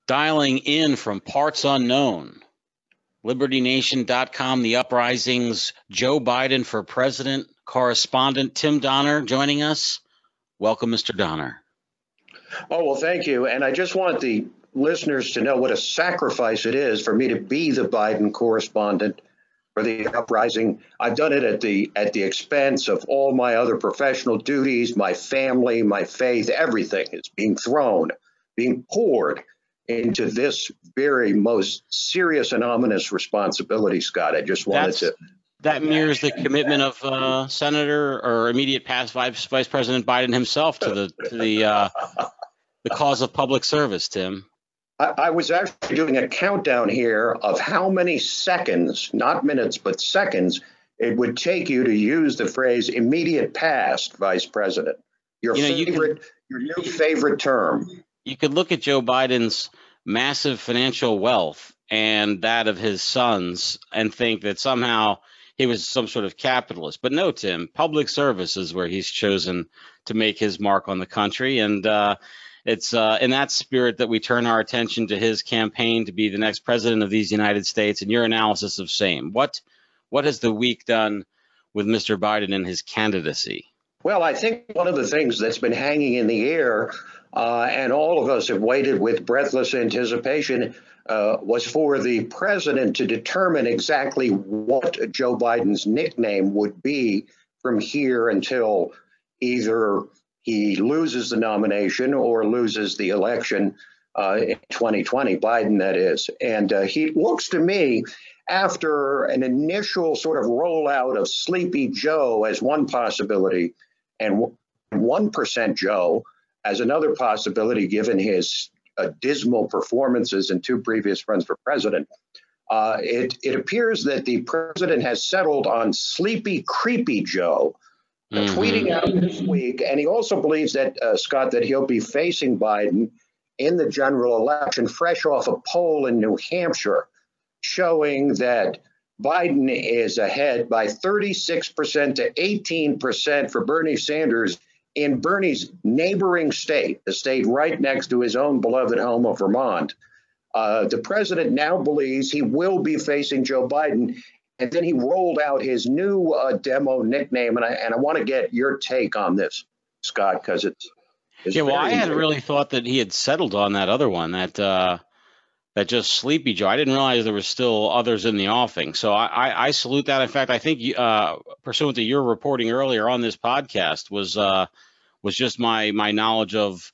Dialing in from parts unknown, LibertyNation.com, The Uprising's Joe Biden for President correspondent Tim Donner joining us. Welcome, Mr. Donner. Oh, well, thank you. And I just want the listeners to know what a sacrifice it is for me to be the Biden correspondent for The Uprising. I've done it at the expense of all my other professional duties, my family, my faith. Everything is being poured into this very most serious and ominous responsibility, Scott. I just wanted That mirrors the commitment of Senator or immediate past Vice President Biden himself to the cause of public service, Tim. I was actually doing a countdown here of how many seconds, not minutes, but seconds, it would take you to use the phrase immediate past, Vice President. Your new favorite term. You could look at Joe Biden's massive financial wealth and that of his sons and think that somehow he was some sort of capitalist. But no, Tim, public service is where he's chosen to make his mark on the country. And it's in that spirit that we turn our attention to his campaign to be the next president of these United States and your analysis of same. What has the week done with Mr. Biden and his candidacy? Well, I think one of the things that's been hanging in the air, and all of us have waited with breathless anticipation, was for the president to determine exactly what Joe Biden's nickname would be from here until either he loses the nomination or loses the election in 2020, Biden, that is. And he looks to me, after an initial sort of rollout of Sleepy Joe as one possibility, and 1% Joe as another possibility, given his dismal performances in two previous runs for president. It appears that the president has settled on Sleepy Creepy Joe, tweeting out this week. And he also believes that, Scott, that he'll be facing Biden in the general election, fresh off a poll in New Hampshire, showing that Biden is ahead by 36% to 18% for Bernie Sanders in Bernie's neighboring state, the state right next to his own beloved home of Vermont. The president now believes he will be facing Joe Biden. And then he rolled out his new demo nickname. And I want to get your take on this, Scott, because it's I had really thought that he had settled on that other one, that just Sleepy Joe. I didn't realize there were still others in the offing. So I salute that. In fact, I think pursuant to your reporting earlier on this podcast was just my knowledge of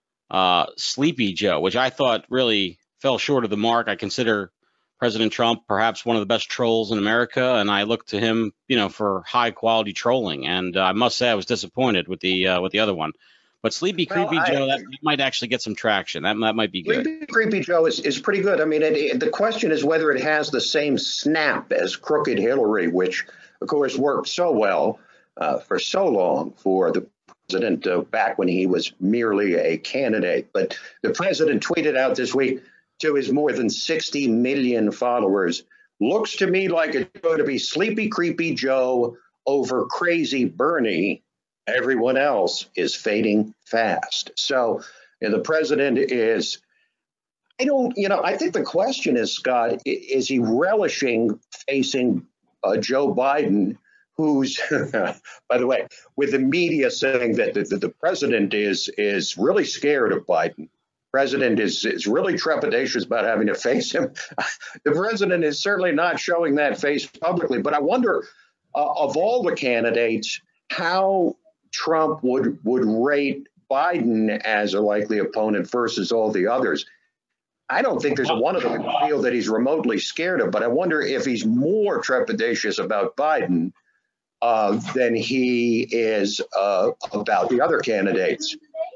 Sleepy Joe, which I thought really fell short of the mark. I consider President Trump perhaps one of the best trolls in America, and I look to him, for high quality trolling. And I must say I was disappointed with the other one. But Sleepy Creepy Joe, that might actually get some traction. That might be good. Sleepy Creepy Joe is pretty good. I mean, the question is whether it has the same snap as Crooked Hillary, which, of course, worked so well for so long for the president back when he was merely a candidate. But the president tweeted out this week to his more than 60 million followers, looks to me like it's going to be Sleepy Creepy Joe over Crazy Bernie. Everyone else is fading fast. So the president is, I think the question is, Scott, is he relishing facing Joe Biden, who's, by the way, with the media saying that the president is really scared of Biden. President is really trepidatious about having to face him. The president is certainly not showing that face publicly. But I wonder, of all the candidates, how Trump would rate Biden as a likely opponent versus all the others. I don't think there's one of them who feel that he's remotely scared of, but I wonder if he's more trepidatious about Biden than he is about the other candidates.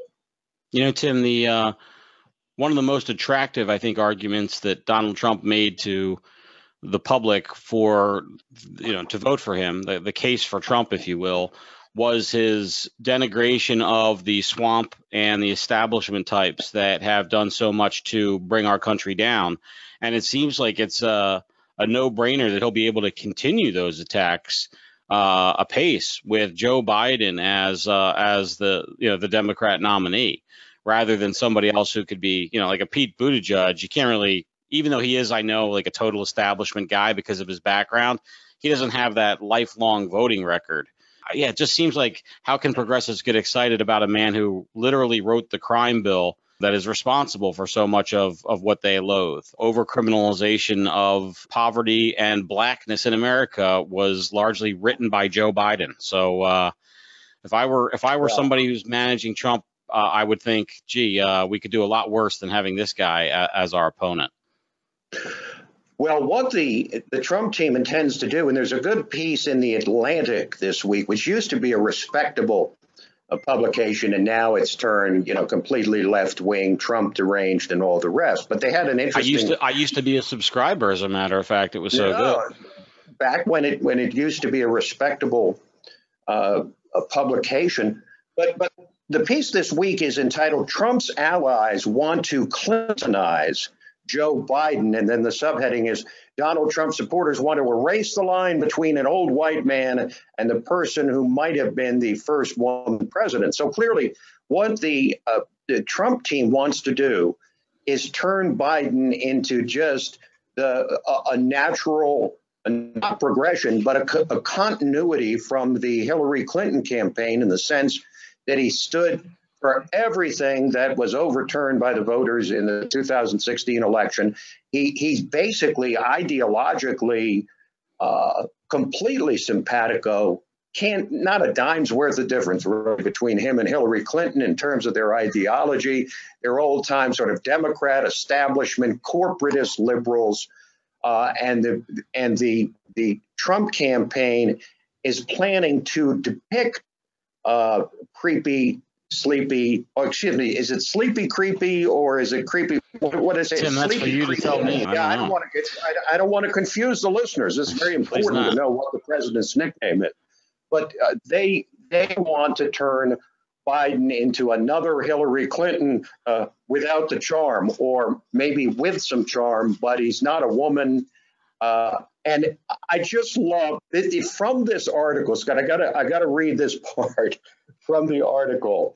Tim, the one of the most attractive, I think, arguments that Donald Trump made to the public for, to vote for him, the case for Trump, if you will, was his denigration of the swamp and the establishment types that have done so much to bring our country down. And it seems like it's a no-brainer that he'll be able to continue those attacks apace with Joe Biden as the Democrat nominee. rather than somebody else who could be, like a Pete Buttigieg. You can't really, even though he is, I know, like a total establishment guy because of his background, he doesn't have that lifelong voting record. Yeah, it just seems like, how can progressives get excited about a man who literally wrote the crime bill that is responsible for so much of what they loathe? Overcriminalization of poverty and blackness in America was largely written by Joe Biden. So if I were somebody who's managing Trump, I would think, gee, we could do a lot worse than having this guy as our opponent. Well, what the Trump team intends to do, and there's a good piece in The Atlantic this week, which used to be a respectable publication, and now it's turned, completely left-wing, Trump deranged, and all the rest. But they had an interesting. I used to be a subscriber, as a matter of fact. It was so good. Back when it used to be a respectable a publication. But the piece this week is entitled "Trump's Allies Want to Clintonize Joe Biden," and then the subheading is "Donald Trump supporters want to erase the line between an old white man and the person who might have been the first woman president." So clearly, what the Trump team wants to do is turn Biden into just a natural, not progression, but a continuity from the Hillary Clinton campaign, in the sense that he stood for everything that was overturned by the voters in the 2016 election. He's basically ideologically completely simpatico. Not a dime's worth of difference really between him and Hillary Clinton in terms of their ideology. They're old time sort of Democrat establishment, corporatist liberals, and the Trump campaign is planning to depict creepy, sleepy, is it sleepy creepy, or is it creepy? What is it? Tim, that's for you to tell me. I don't want to confuse the listeners. It's very important to know what the president's nickname is. But they want to turn Biden into another Hillary Clinton without the charm, or maybe with some charm, but he's not a woman. And I just love it, from this article, Scott. I gotta read this part from the article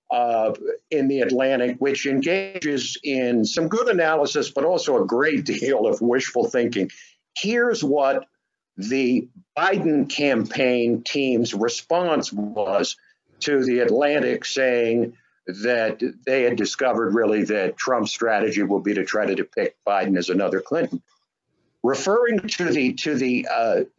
in The Atlantic, which engages in some good analysis, but also a great deal of wishful thinking. Here's what the Biden campaign team's response was to The Atlantic, saying that they had discovered really that Trump's strategy will be to try to depict Biden as another Clinton. Referring to the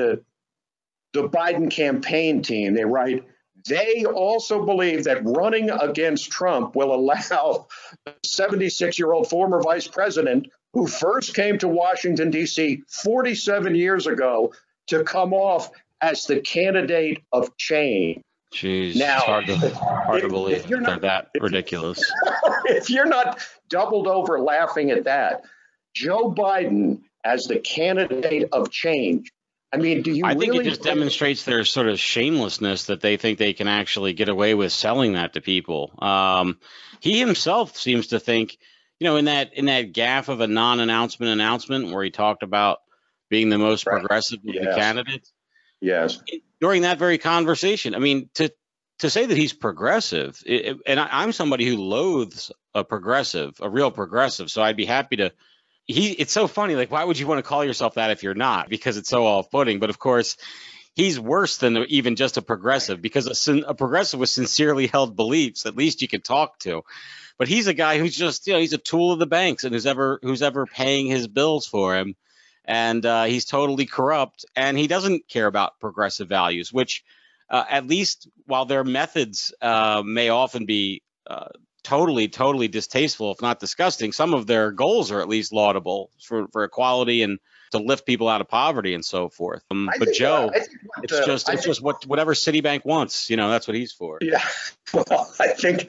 Biden campaign team, they write, "They also believe that running against Trump will allow the 76-year-old former vice president, who first came to Washington, D.C. 47 years ago, to come off as the candidate of change." Jeez, now, it's hard to believe they're that ridiculous. If you're not doubled over laughing at that, Joe Biden as the candidate of change. I mean, do you? I think it just demonstrates their sort of shamelessness that they think they can actually get away with selling that to people. He himself seems to think, in that gaffe of a announcement where he talked about being the most progressive of the candidates. Yes. During that very conversation, I mean, to say that he's progressive, and I'm somebody who loathes a real progressive, so I'd be happy to. It's so funny. Like, why would you want to call yourself that if you're not? Because it's so off-putting. But of course, he's worse than even just a progressive, because a progressive with sincerely held beliefs, at least you can talk to. But he's a guy who's just, he's a tool of the banks, and who's ever paying his bills for him. And he's totally corrupt, and he doesn't care about progressive values, which at least while their methods may often be totally distasteful, if not disgusting, some of their goals are at least laudable for equality and to lift people out of poverty and so forth. But Joe, it's just whatever Citibank wants, that's what he's for. Yeah. Well, I think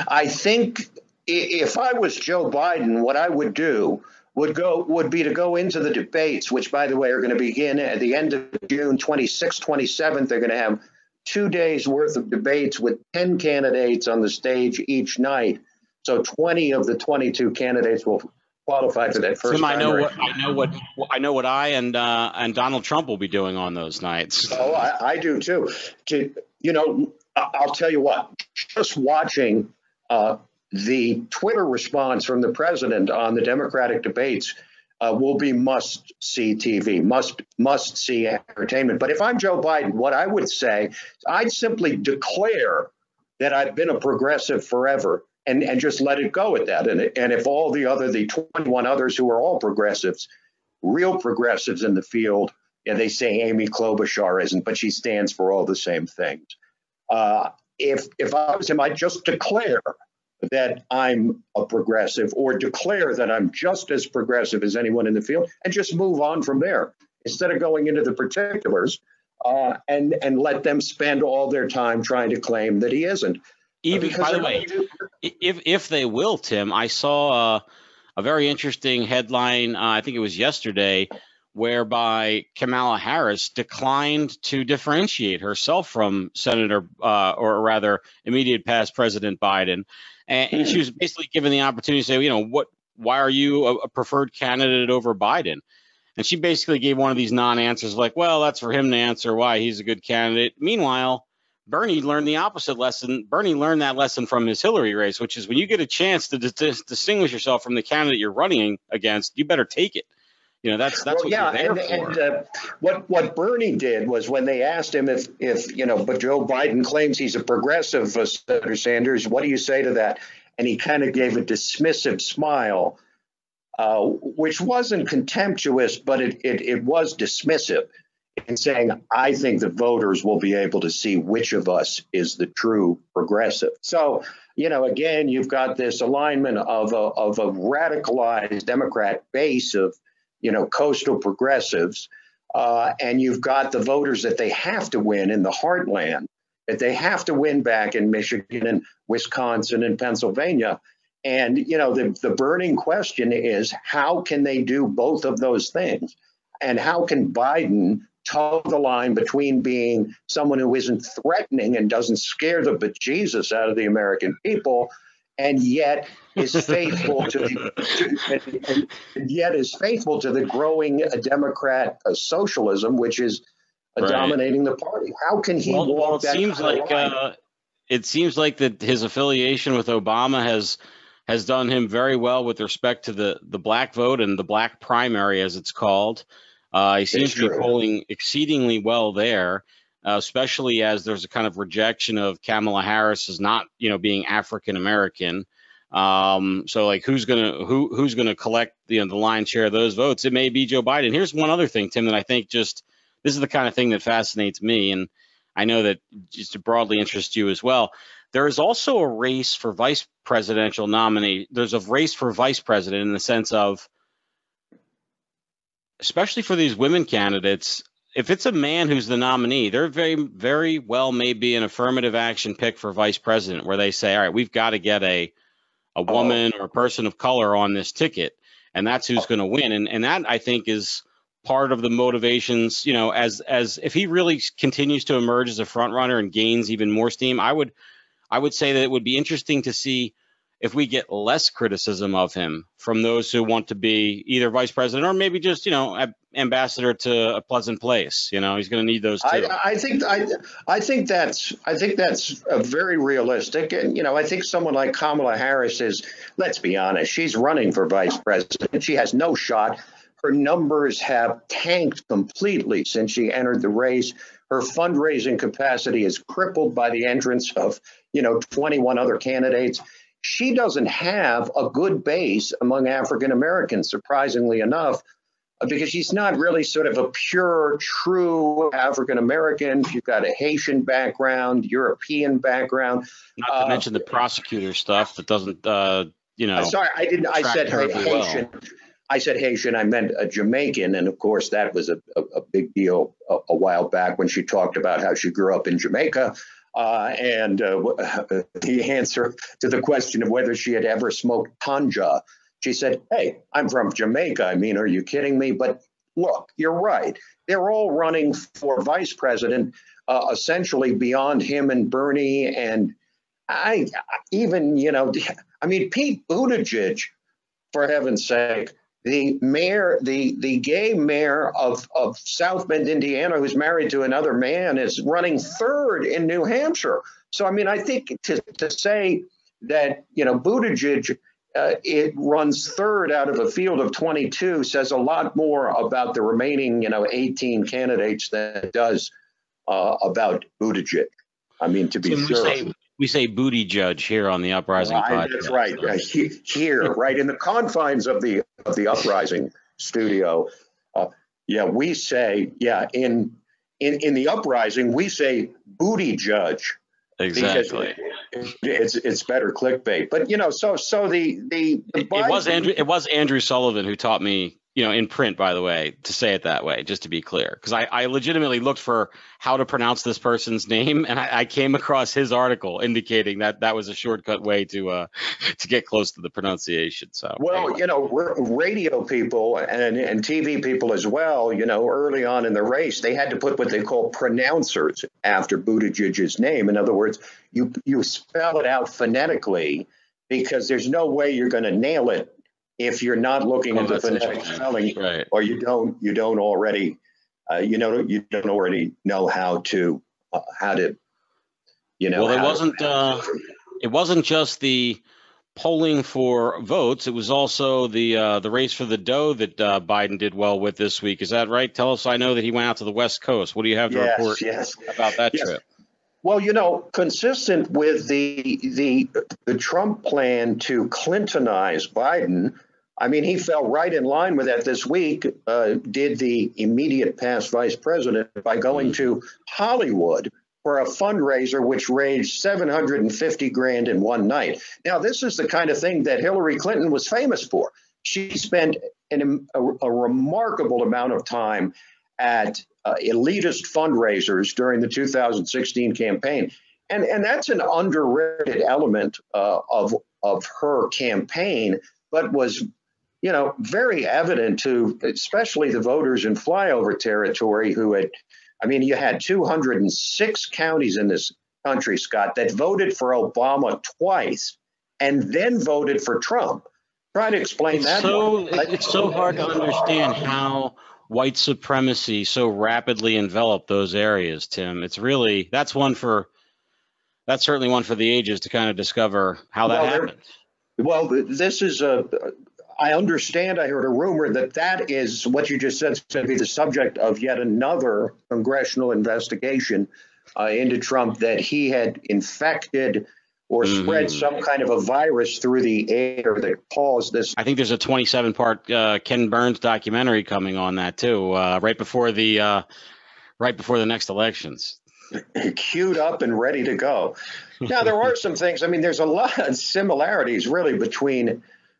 if I was Joe Biden, what I would do would be to go into the debates, which, by the way, are going to begin at the end of June 26th, 27th. They're going to have 2 days worth of debates with 10 candidates on the stage each night. So 20 of the 22 candidates will qualify for that first. Tim, I know what I and Donald Trump will be doing on those nights. Oh, I do too. I'll tell you what. Just watching the Twitter response from the president on the Democratic debates will be must-see TV, must-see entertainment. But if I'm Joe Biden, what I would say, I'd simply declare that I've been a progressive forever and just let it go at that. And if all the 21 others who are all progressives, real progressives in the field, they say Amy Klobuchar isn't, but she stands for all the same things. If I was him, I'd just declare that I'm a progressive, or declare that I'm just as progressive as anyone in the field, and just move on from there instead of going into the particulars and let them spend all their time trying to claim that he isn't. Even, by the way, if they will, Tim, I saw a very interesting headline, I think it was yesterday, whereby Kamala Harris declined to differentiate herself from Senator, or rather, immediate past President Biden. And she was basically given the opportunity to say, why are you a preferred candidate over Biden? And she basically gave one of these non-answers like, well, that's for him to answer why he's a good candidate. Meanwhile, Bernie learned the opposite lesson. Bernie learned that lesson from his Hillary race, which is when you get a chance to distinguish yourself from the candidate you're running against, you better take it. That's what you're there for. And what Bernie did was, when they asked him if but Joe Biden claims he's a progressive, Senator Sanders, what do you say to that? And he kind of gave a dismissive smile, which wasn't contemptuous, but it was dismissive, in saying, I think the voters will be able to see which of us is the true progressive. So, again, you've got this alignment of a radicalized Democrat base of coastal progressives, and you've got the voters that they have to win in the heartland, that they have to win back in Michigan and Wisconsin and Pennsylvania. And, the burning question is, how can they do both of those things? And how can Biden toe the line between being someone who isn't threatening and doesn't scare the bejesus out of the American people, and yet is faithful to the growing Democrat socialism, which is dominating the party? How can he walk that line? It seems like that his affiliation with Obama has done him very well with respect to the black vote and the black primary, as it's called. He seems to be polling exceedingly well there, especially as there's a kind of rejection of Kamala Harris as not, being African American. So like, who's gonna collect the lion's share of those votes? It may be Joe Biden. Here's one other thing, Tim, that I think this is the kind of thing that fascinates me, and I know that just to broadly interest you as well. There is also a race for vice presidential nominee. There's a race for vice president in the sense of, especially for these women candidates, if it's a man who's the nominee, there very, very well may be an affirmative action pick for vice president, where they say, all right, we've got to get a woman or a person of color on this ticket, and that's who's going to win. And that, I think, is part of the motivations, as if he really continues to emerge as a front runner and gains even more steam. I would say that it would be interesting to see if we get less criticism of him from those who want to be either vice president or maybe just, ambassador to a pleasant place. He's going to need those too. I think that's very realistic. And, I think someone like Kamala Harris is, let's be honest, she's running for vice president. She has no shot. Her numbers have tanked completely since she entered the race. Her fundraising capacity is crippled by the entrance of, 21 other candidates. She doesn't have a good base among African Americans, surprisingly enough, because she's not really sort of a pure, true African American. She's got a Haitian background, European background. Not to mention the prosecutor stuff that doesn't, Sorry, I didn't. I said Haitian. Well. I said Haitian. I meant a Jamaican, and of course that was a big deal a while back when she talked about how she grew up in Jamaica. And the answer to the question of whether she had ever smoked ganja, she said, hey, I'm from Jamaica. I mean, are you kidding me? But look, you're right. They're all running for vice president, essentially beyond him and Bernie. And Pete Buttigieg, for heaven's sake, the mayor, the gay mayor of South Bend, Indiana, who's married to another man, is running third in New Hampshire. So, I think to say that, Buttigieg, it runs third out of a field of 22, says a lot more about the remaining, 18 candidates than it does about Buttigieg. I mean, to be Tim, sure. We say booty judge here on the Uprising podcast. That's right. Here, right in the confines of the Uprising studio. We say, in the Uprising, we say booty judge. Exactly. It's better clickbait. But so the Biden, it was Andrew Sullivan who taught me, in print, by the way, to say it that way, just to be clear, because I legitimately looked for how to pronounce this person's name, and I came across his article indicating that was a shortcut way to get close to the pronunciation. So radio people and TV people as well, early on in the race, they had to put what they call pronouncers after Buttigieg's name. In other words, you spell it out phonetically, because there's no way you're going to nail it if you're not looking at the phonetic spelling, right? Or you don't already know how to. Well, it wasn't just the polling for votes; it was also the race for the dough that Biden did well with this week. Is that right? Tell us. I know that he went out to the West Coast. What do you have to report about that trip? Well, consistent with the Trump plan to Clintonize Biden, I mean, he fell right in line with that this week, did the immediate past vice president by going to Hollywood for a fundraiser which raised $750,000 in one night. Now, this is the kind of thing that Hillary Clinton was famous for. She spent a remarkable amount of time at elitist fundraisers during the 2016 campaign. And that's an underrated element of her campaign, but was, very evident to especially the voters in flyover territory you had 206 counties in this country, Scott, that voted for Obama twice and then voted for Trump. Try to explain that. It's so hard to understand how white supremacy so rapidly enveloped those areas, Tim. It's really, that's certainly one for the ages to kind of discover how that happened. Well, this is I understand, I heard a rumor that is what you just said is going to be the subject of yet another congressional investigation into Trump, that he had infected or spread some kind of a virus through the air that caused this. I think there's a 27-part Ken Burns documentary coming on that too, right before the next elections. Queued up and ready to go. Now, there are some things. I mean, there's a lot of similarities really between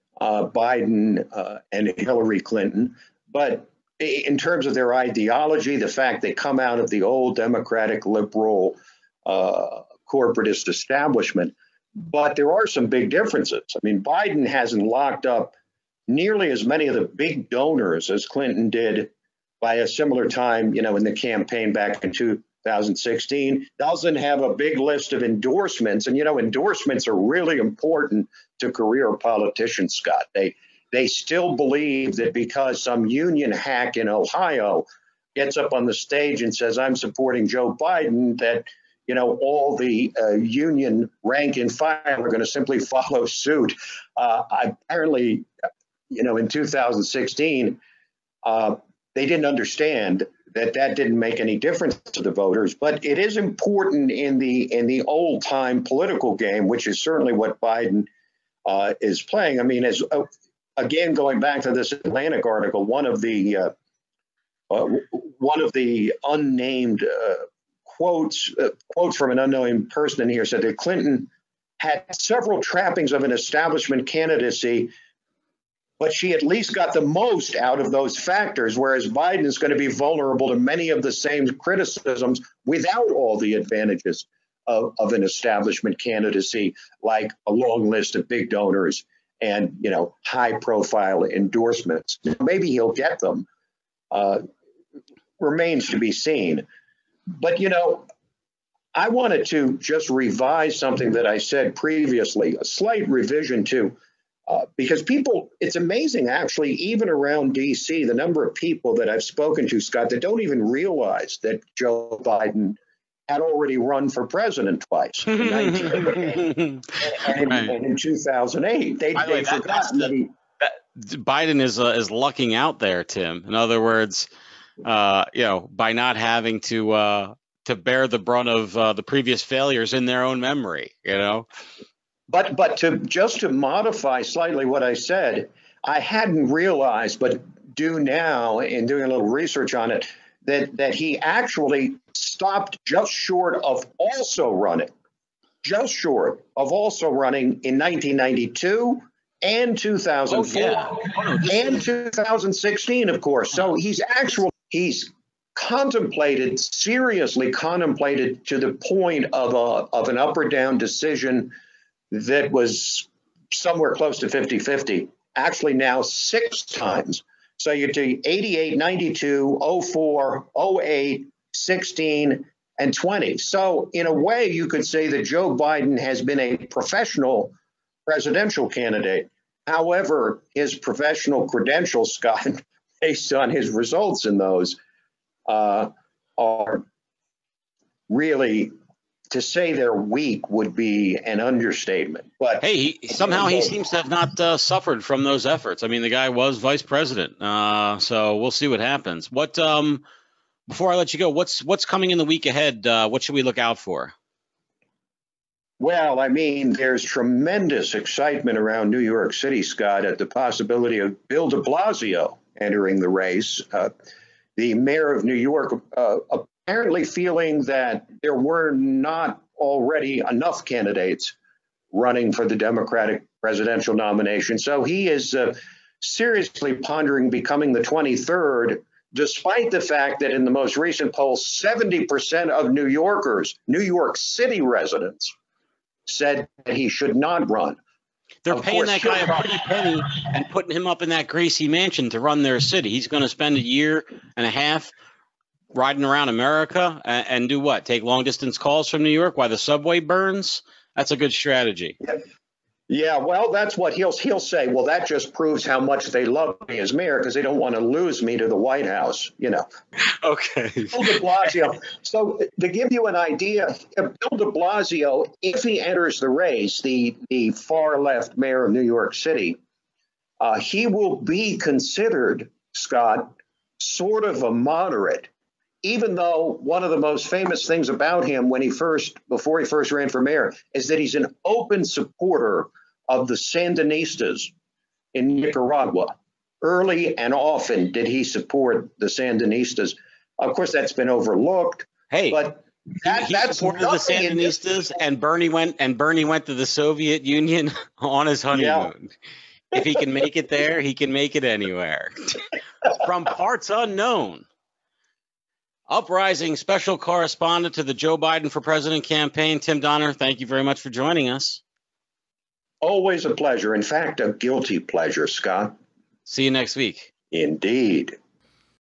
Biden and Hillary Clinton, but in terms of their ideology, the fact they come out of the old Democratic liberal corporatist establishment, but there are some big differences. I mean, Biden hasn't locked up nearly as many of the big donors as Clinton did by a similar time, in the campaign back in 2016, doesn't have a big list of endorsements. And, endorsements are really important to career politicians, Scott. They still believe that because some union hack in Ohio gets up on the stage and says, I'm supporting Joe Biden, that, all the union rank and file are going to simply follow suit. Apparently, in 2016, they didn't understand that didn't make any difference to the voters, but it is important in the old time political game, which is certainly what Biden is playing. I mean, again, going back to this Atlantic article, one of the unnamed quotes from an unknown person in here said that Clinton had several trappings of an establishment candidacy, but she at least got the most out of those factors, whereas Biden is going to be vulnerable to many of the same criticisms without all the advantages of an establishment candidacy, like a long list of big donors and, high profile endorsements. Maybe he'll get them. Remains to be seen. But, I wanted to just revise something that I said previously, a slight revision too. Because it's amazing, actually, even around D.C., the number of people that I've spoken to, Scott, that don't even realize that Joe Biden had already run for president twice in 1988 and in 2008. They'd forgotten that he. Biden is lucking out there, Tim. In other words, by not having to bear the brunt of the previous failures in their own memory, But to modify slightly what I said, I hadn't realized, but do now in doing a little research on it, that he actually stopped just short of also running in 1992 and 2004 and 2016, of course. So he's seriously contemplated to the point of an up or down decision that was somewhere close to 50-50, actually now 6 times. So you do 88, 92, 04, 08, 16, and 20. So in a way, you could say that Joe Biden has been a professional presidential candidate. However, his professional credentials, Scott, based on his results in those, are really, to say they're weak would be an understatement. But hey, he seems to have not suffered from those efforts. I mean, the guy was vice president, so we'll see what happens. What before I let you go, what's coming in the week ahead? What should we look out for? Well, I mean, there's tremendous excitement around New York City, Scott, at the possibility of Bill de Blasio entering the race. The mayor of New York apparently feeling that there were not already enough candidates running for the Democratic presidential nomination. So he is seriously pondering becoming the 23rd, despite the fact that in the most recent poll, 70% of New Yorkers, New York City residents, said that he should not run. They're paying that guy a pretty penny and putting him up in that Gracie mansion to run their city. He's going to spend a year and a half riding around America and do what? Take long distance calls from New York while the subway burns? That's a good strategy. Yeah, well, that's what he'll say. Well, that just proves how much they love me as mayor because they don't want to lose me to the White House, Okay. Bill de Blasio. So to give you an idea, Bill de Blasio, if he enters the race, the far left mayor of New York City, he will be considered, Scott, sort of a moderate, even though one of the most famous things about him before he first ran for mayor is that he's an open supporter of the Sandinistas in Nicaragua. Early and often did he support the Sandinistas. Of course, that's been overlooked. Hey, but he supported the Sandinistas, and Bernie went to the Soviet Union on his honeymoon. Yeah. If he can make it there, he can make it anywhere. From parts unknown. Uprising special correspondent to the Joe Biden for President campaign, Tim Donner, thank you very much for joining us. Always a pleasure. In fact, a guilty pleasure, Scott. See you next week. Indeed.